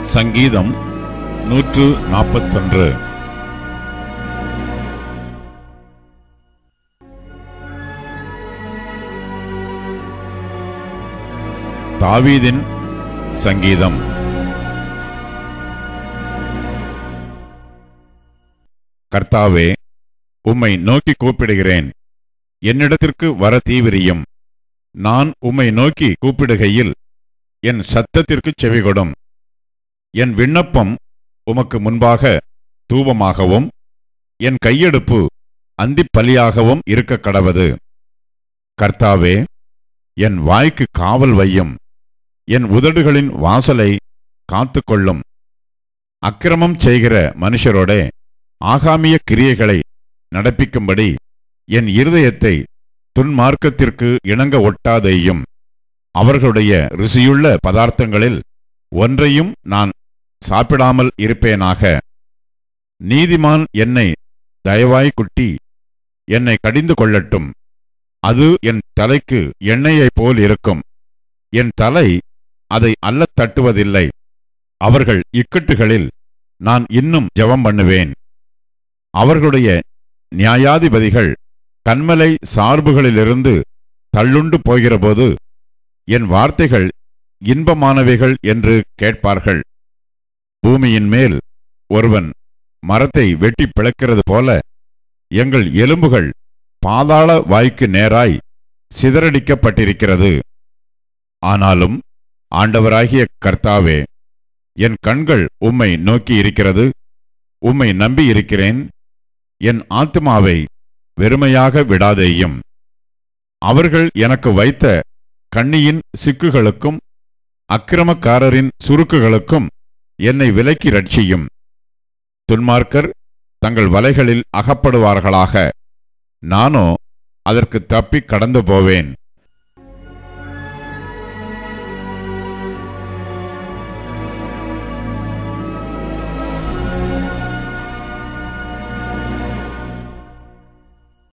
சங்கீதம் 141. தாவீதின் சங்கீதம். கர்த்தாவே, உம்மை நோக்கி கூப்பிடுகிறேன், என்னிடத்திற்கு வர தீவிரியும். நான் உம்மை நோக்கி கூப்பிடுகையில் என் சத்தத்திற்குச் செவிகொடும். என் விண்ணப்பம் உமக்கு முன்பாக தூபமாகவும் என் கையெடுப்பு அந்திப்பலியாகவும் இருக்க கடவது. கர்த்தாவே, என் வாய்க்கு காவல் வையும், என் உதடுகளின் வாசலை காத்துக்கொள்ளும். அக்கிரமம் செய்கிற மனுஷரோடே ஆகாமிய கிரியைகளை நடப்பிக்கும்படி என் இருதயத்தை துன்மார்க்கத்திற்கு இணங்க ஒட்டாதேயும். அவர்களுடைய ருசியுள்ள பதார்த்தங்களில் ஒன்றையும் நான் சாப்பிடாமல் இருப்பேனாக. நீதிமான் என்னை தயவாய் குட்டி என்னை கடிந்து கொள்ளட்டும். அது என் தலைக்கு எண்ணெயைப் போல் இருக்கும். என் தலை அதை அல்லத் தட்டுவதில்லை. அவர்கள் இக்கட்டுகளில் நான் இன்னும் ஜெபம் பண்ணுவேன். அவர்களுடைய நியாயாதிபதிகள் கன்மலை சார்புகளிலிருந்து தள்ளுண்டு போகிறபோது என் வார்த்தைகள் இன்பமானவைகள் என்று கேட்பார்கள். பூமியின் மேல் ஒருவன் மரத்தை வெட்டி பிளக்கிறது போல எங்கள் எலும்புகள் பாதாள வாய்க்கு நேராய் சிதறடிக்கப்பட்டிருக்கிறது. ஆனாலும் ஆண்டவராகிய கர்த்தாவே, என் கண்கள் உம்மை நோக்கி இருக்கிறது. உம்மை நம்பி இருக்கிறேன். என் ஆத்துமாவை வெறுமையாக விடாதேயும். அவர்கள் எனக்கு வைத்த கண்ணியின் சிக்குகளுக்கும் அக்கிரமக்காரரின் சுருக்குகளுக்கும் என்னை விலக்கி ரட்சியும். துன்மார்க்கர் தங்கள் வலைகளில் அகப்படுவார்களாக. நானோ அதற்கு தப்பி கடந்து போவேன்.